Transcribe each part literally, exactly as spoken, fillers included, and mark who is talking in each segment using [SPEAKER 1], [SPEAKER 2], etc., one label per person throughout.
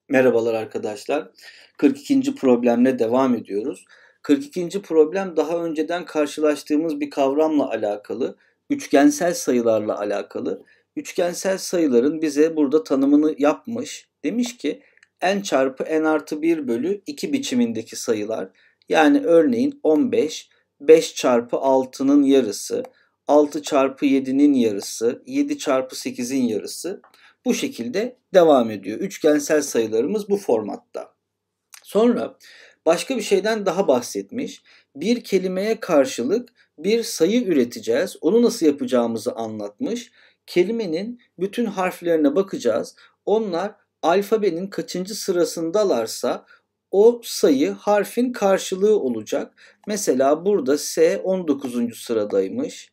[SPEAKER 1] Merhabalar arkadaşlar. kırk ikinci problemle devam ediyoruz. kırk ikinci problem daha önceden karşılaştığımız bir kavramla alakalı, üçgensel sayılarla alakalı. Üçgensel sayıların bize burada tanımını yapmış. Demiş ki n çarpı n artı bir bölü iki biçimindeki sayılar. Yani örneğin on beş, beş çarpı altının yarısı, altı çarpı yedinin yarısı, yedi çarpı sekizin yarısı. Bu şekilde devam ediyor. Üçgensel sayılarımız bu formatta. Sonra başka bir şeyden daha bahsetmiş. Bir kelimeye karşılık bir sayı üreteceğiz. Onu nasıl yapacağımızı anlatmış. Kelimenin bütün harflerine bakacağız. Onlar alfabenin kaçıncı sırasındalarsa o sayı harfin karşılığı olacak. Mesela burada S on dokuzuncu sıradaymış.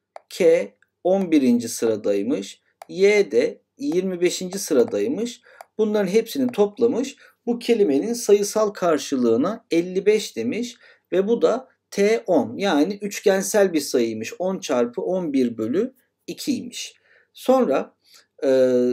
[SPEAKER 1] K on birinci sıradaymış. Y de yirmi beşinci sıradaymış. Bunların hepsini toplamış. Bu kelimenin sayısal karşılığına elli beş demiş ve bu da T on, yani üçgensel bir sayıymış. on çarpı on bir bölü ikiymiş. Sonra e,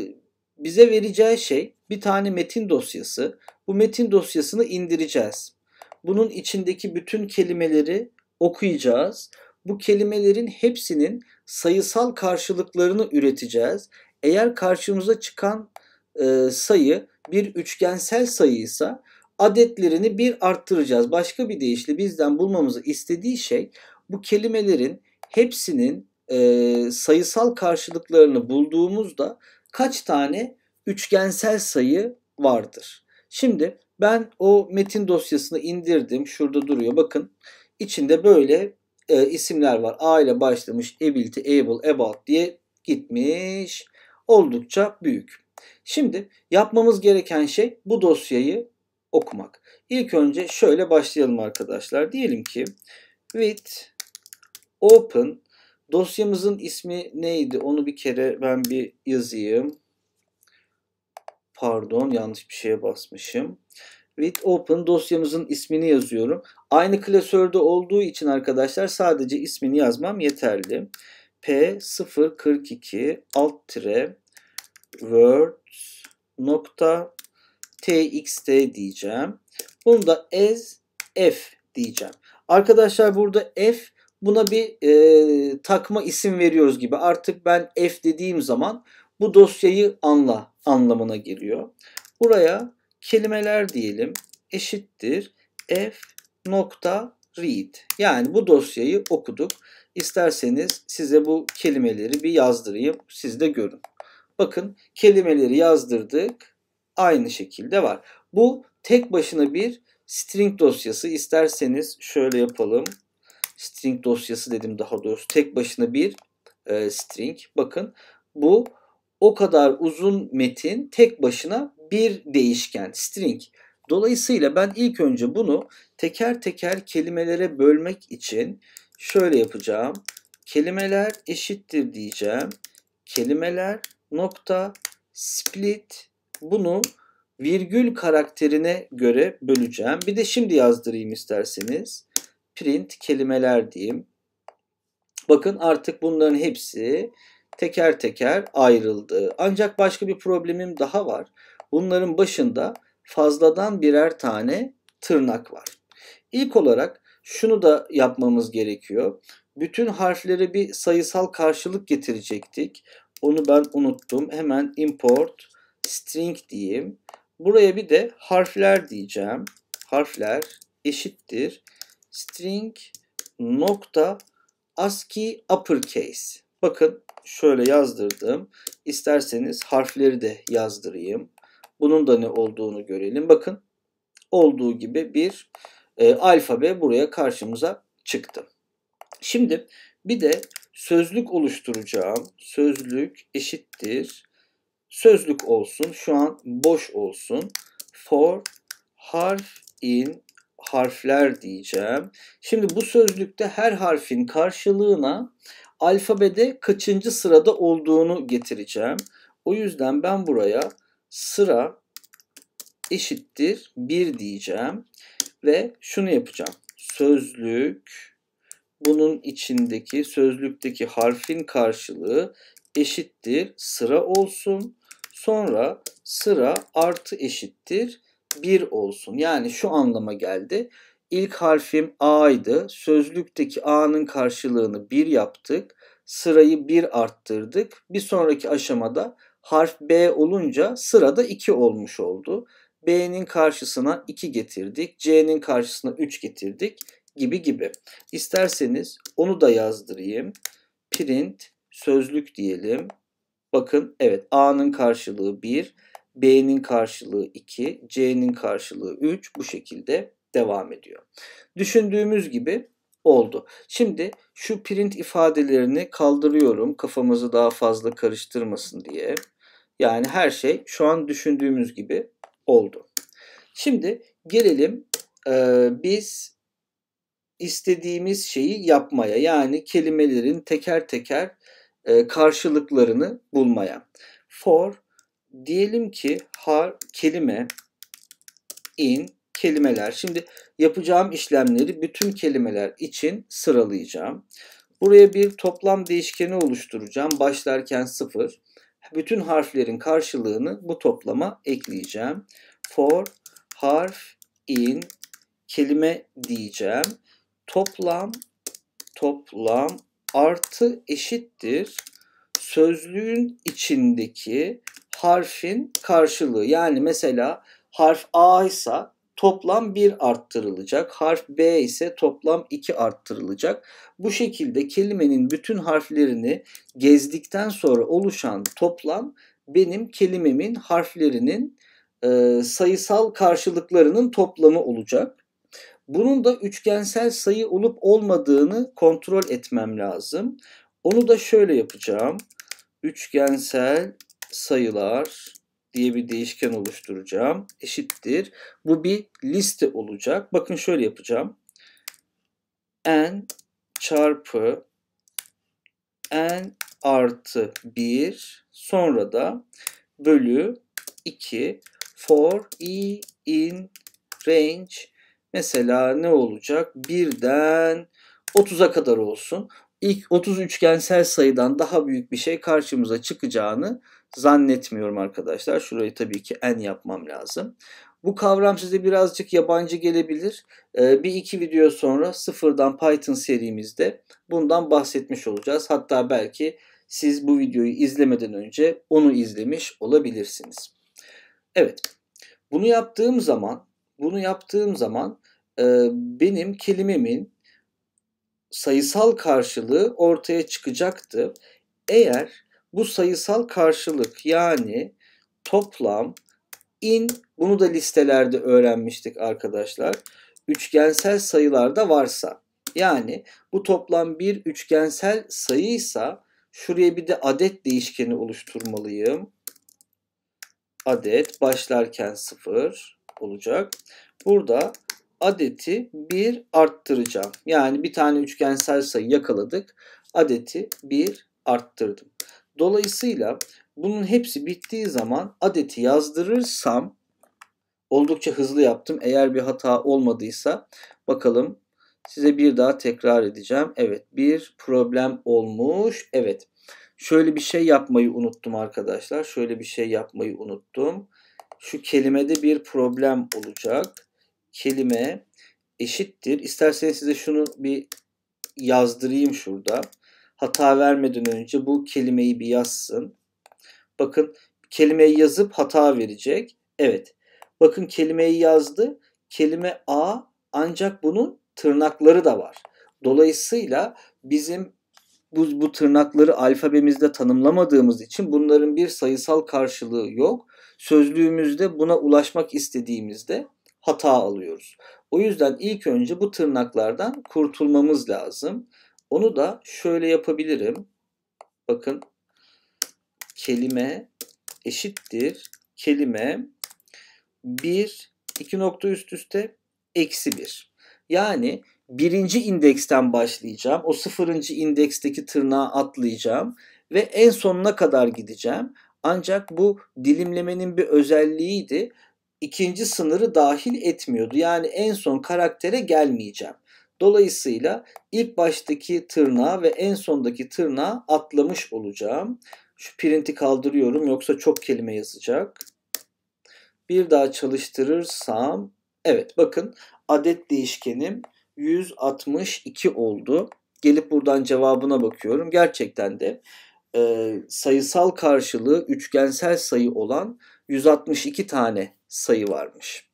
[SPEAKER 1] bize vereceği şey bir tane metin dosyası. Bu metin dosyasını indireceğiz. Bunun içindeki bütün kelimeleri okuyacağız. Bu kelimelerin hepsinin sayısal karşılıklarını üreteceğiz. Eğer karşımıza çıkan e, sayı bir üçgensel sayıysa adetlerini bir arttıracağız. Başka bir deyişle bizden bulmamızı istediği şey bu kelimelerin hepsinin e, sayısal karşılıklarını bulduğumuzda kaç tane üçgensel sayı vardır. Şimdi ben o metin dosyasını indirdim. Şurada duruyor. Bakın içinde böyle e, isimler var. A ile başlamış. Ability, able, about diye gitmiş. Oldukça büyük. Şimdi yapmamız gereken şey bu dosyayı okumak. İlk önce şöyle başlayalım arkadaşlar. Diyelim ki with open, dosyamızın ismi neydi? Onu bir kere ben bir yazayım. Pardon, yanlış bir şeye basmışım. With open dosyamızın ismini yazıyorum. Aynı klasörde olduğu için arkadaşlar sadece ismini yazmam yeterli. P sıfır kırk iki alt tire words nokta txt diyeceğim. Bunu da as f diyeceğim. Arkadaşlar burada f, buna bir e, takma isim veriyoruz gibi. Artık ben f dediğim zaman bu dosyayı anla anlamına geliyor. Buraya kelimeler diyelim, eşittir f nokta read. Yani bu dosyayı okuduk. İsterseniz size bu kelimeleri bir yazdırayım. Siz de görün. Bakın kelimeleri yazdırdık. Aynı şekilde var. Bu tek başına bir string dosyası. İsterseniz şöyle yapalım. String dosyası dedim daha doğrusu. Tek başına bir e, string. Bakın bu o kadar uzun metin tek başına bir değişken string. Dolayısıyla ben ilk önce bunu teker teker kelimelere bölmek için şöyle yapacağım. Kelimeler eşittir diyeceğim. Kelimeler nokta split, bunu virgül karakterine göre böleceğim. Bir de şimdi yazdırayım isterseniz. Print kelimeler diyeyim. Bakın artık bunların hepsi teker teker ayrıldı. Ancak başka bir problemim daha var. Bunların başında fazladan birer tane tırnak var. İlk olarak şunu da yapmamız gerekiyor. Bütün harflere bir sayısal karşılık getirecektik. Onu ben unuttum. Hemen import string diyeyim. Buraya bir de harfler diyeceğim. Harfler eşittir string nokta ASCII uppercase. Bakın şöyle yazdırdım. İsterseniz harfleri de yazdırayım. Bunun da ne olduğunu görelim. Bakın olduğu gibi bir e, alfabe buraya karşımıza çıktı. Şimdi bir de sözlük oluşturacağım. Sözlük eşittir. Sözlük olsun. Şu an boş olsun. For harf in harfler diyeceğim. Şimdi bu sözlükte her harfin karşılığına alfabede kaçıncı sırada olduğunu getireceğim. O yüzden ben buraya sıra eşittir bir diyeceğim. Ve şunu yapacağım. Sözlük, bunun içindeki sözlükteki harfin karşılığı eşittir sıra olsun. Sonra sıra artı eşittir bir olsun. Yani şu anlama geldi. İlk harfim A'ydı. Sözlükteki A'nın karşılığını bir yaptık. Sırayı bir arttırdık. Bir sonraki aşamada harf B olunca sırada iki olmuş oldu. B'nin karşısına iki getirdik. C'nin karşısına üç getirdik gibi gibi. İsterseniz onu da yazdırayım. Print sözlük diyelim. Bakın evet, A'nın karşılığı bir, B'nin karşılığı iki, C'nin karşılığı üç, bu şekilde devam ediyor. Düşündüğümüz gibi oldu. Şimdi şu print ifadelerini kaldırıyorum kafamızı daha fazla karıştırmasın diye. Yani her şey şu an düşündüğümüz gibi oldu. Şimdi gelelim e, biz istediğimiz şeyi yapmaya, yani kelimelerin teker teker e, karşılıklarını bulmaya. For diyelim ki har kelime in kelimeler. Şimdi yapacağım işlemleri bütün kelimeler için sıralayacağım. Buraya bir toplam değişkeni oluşturacağım. Başlarken sıfır. Bütün harflerin karşılığını bu toplama ekleyeceğim. For harf in kelime diyeceğim. Toplam toplam artı eşittir sözlüğün içindeki harfin karşılığı. Yani mesela harf A ise toplam bir arttırılacak. Harf B ise toplam iki arttırılacak. Bu şekilde kelimenin bütün harflerini gezdikten sonra oluşan toplam benim kelimemin harflerinin e, sayısal karşılıklarının toplamı olacak. Bunun da üçgensel sayı olup olmadığını kontrol etmem lazım. Onu da şöyle yapacağım. Üçgensel sayılar diye bir değişken oluşturacağım. Eşittir. Bu bir liste olacak. Bakın şöyle yapacağım. N çarpı N artı bir, sonra da bölü iki for i in range. Mesela ne olacak? birden otuza kadar olsun. İlk otuz üçgensel sayıdan daha büyük bir şey karşımıza çıkacağını zannetmiyorum arkadaşlar. Şurayı tabii ki n yapmam lazım. Bu kavram size birazcık yabancı gelebilir. Bir iki video sonra sıfırdan Python serimizde bundan bahsetmiş olacağız. Hatta belki siz bu videoyu izlemeden önce onu izlemiş olabilirsiniz. Evet, bunu yaptığım zaman, bunu yaptığım zaman benim kelimemin sayısal karşılığı ortaya çıkacaktı. Eğer bu sayısal karşılık, yani toplam in, bunu da listelerde öğrenmiştik arkadaşlar, üçgensel sayılarda varsa, yani bu toplam bir üçgensel sayıysa şuraya bir de adet değişkeni oluşturmalıyım. Adet başlarken sıfır olacak. Burada adeti bir arttıracağım. Yani bir tane üçgensel sayı yakaladık. Adeti bir arttırdım. Dolayısıyla bunun hepsi bittiği zaman adeti yazdırırsam, oldukça hızlı yaptım. Eğer bir hata olmadıysa bakalım, size bir daha tekrar edeceğim. Evet, bir problem olmuş. Evet. Şöyle bir şey yapmayı unuttum arkadaşlar. Şöyle bir şey yapmayı unuttum. Şu kelimede bir problem olacak. Kelime eşittir. İsterseniz size şunu bir yazdırayım şurada. Hata vermeden önce bu kelimeyi bir yazsın. Bakın, kelimeyi yazıp hata verecek. Evet. Bakın, kelimeyi yazdı. Kelime A, ancak bunun tırnakları da var. Dolayısıyla bizim bu, bu tırnakları alfabemizde tanımlamadığımız için bunların bir sayısal karşılığı yok. Sözlüğümüzde buna ulaşmak istediğimizde hata alıyoruz. O yüzden ilk önce bu tırnaklardan kurtulmamız lazım. Onu da şöyle yapabilirim. Bakın, kelime eşittir. Kelime bir, iki nokta üst üste, eksi bir. Yani birinci indeksten başlayacağım. O sıfırıncı indeksteki tırnağı atlayacağım ve en sonuna kadar gideceğim. Ancak bu dilimlemenin bir özelliğiydi. İkinci sınırı dahil etmiyordu. Yani en son karaktere gelmeyeceğim. Dolayısıyla ilk baştaki tırnağı ve en sondaki tırnağı atlamış olacağım. Şu print'i kaldırıyorum, yoksa çok kelime yazacak. Bir daha çalıştırırsam evet bakın adet değişkenim yüz altmış iki oldu. Gelip buradan cevabına bakıyorum. Gerçekten de e, sayısal karşılığı üçgensel sayı olan yüz altmış iki tane sayı varmış.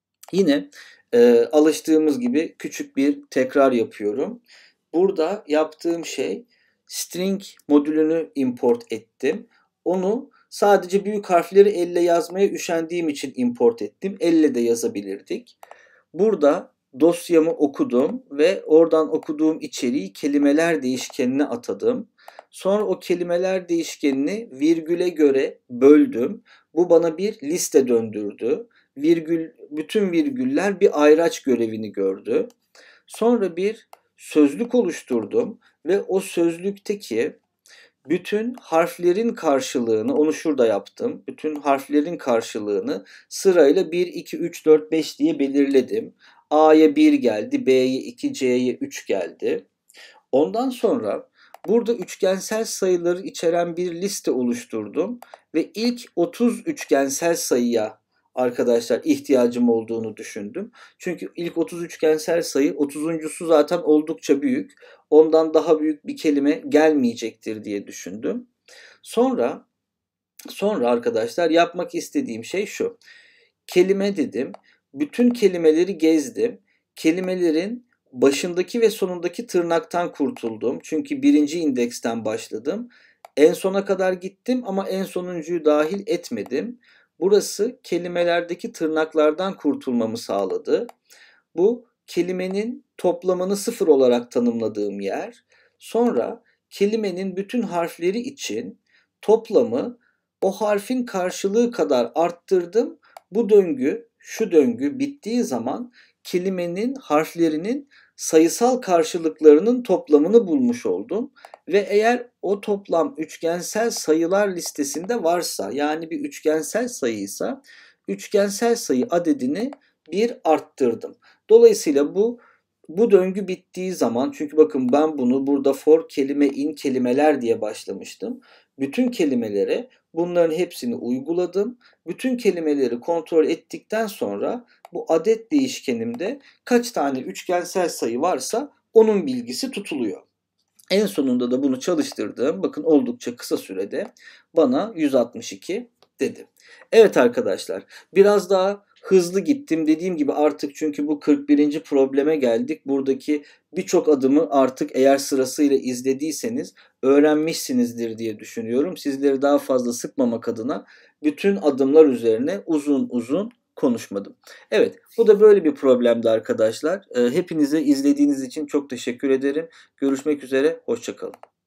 [SPEAKER 1] Yine e, alıştığımız gibi küçük bir tekrar yapıyorum. Burada yaptığım şey string modülünü import ettim. Onu sadece büyük harfleri elle yazmaya üşendiğim için import ettim. Elle de yazabilirdik. Burada dosyamı okudum ve oradan okuduğum içeriği kelimeler değişkenine atadım. Sonra o kelimeler değişkenini virgüle göre böldüm. Bu bana bir liste döndürdü. Virgül, bütün virgüller bir ayraç görevini gördü. Sonra bir sözlük oluşturdum ve o sözlükteki bütün harflerin karşılığını, onu şurada yaptım. Bütün harflerin karşılığını sırayla bir, iki, üç, dört, beş diye belirledim. A'ya bir geldi, B'ye iki, C'ye üç geldi. Ondan sonra burada üçgensel sayıları içeren bir liste oluşturdum ve ilk otuz üçgensel sayıya arkadaşlar ihtiyacım olduğunu düşündüm. Çünkü ilk otuz üçgensel sayı otuzuncusu zaten oldukça büyük. Ondan daha büyük bir kelime gelmeyecektir diye düşündüm. Sonra sonra arkadaşlar yapmak istediğim şey şu. Kelime dedim. Bütün kelimeleri gezdim. Kelimelerin başındaki ve sonundaki tırnaktan kurtuldum. Çünkü birinci indeksten başladım. En sona kadar gittim ama en sonuncuyu dahil etmedim. Burası kelimelerdeki tırnaklardan kurtulmamı sağladı. Bu kelimenin toplamını sıfır olarak tanımladığım yer. Sonra kelimenin bütün harfleri için toplamı o harfin karşılığı kadar arttırdım. Bu döngü, şu döngü bittiği zaman kelimenin harflerinin sayısal karşılıklarının toplamını bulmuş oldum. Ve eğer o toplam üçgensel sayılar listesinde varsa, yani bir üçgensel sayıysa, üçgensel sayı adedini bir arttırdım. Dolayısıyla bu bu döngü bittiği zaman, çünkü bakın ben bunu burada for kelime in kelimeler diye başlamıştım. Bütün kelimelere bunların hepsini uyguladım. Bütün kelimeleri kontrol ettikten sonra bu adet değişkenimde kaç tane üçgensel sayı varsa onun bilgisi tutuluyor. En sonunda da bunu çalıştırdım. Bakın oldukça kısa sürede bana yüz altmış iki dedi. Evet arkadaşlar, biraz daha hızlı gittim. Dediğim gibi artık, çünkü bu kırk birinci probleme geldik. Buradaki birçok adımı artık eğer sırasıyla izlediyseniz öğrenmişsinizdir diye düşünüyorum. Sizleri daha fazla sıkmamak adına bütün adımlar üzerine uzun uzun konuşmadım. Evet, bu da böyle bir problemdi arkadaşlar. Hepinize izlediğiniz için çok teşekkür ederim. Görüşmek üzere, hoşça kalın.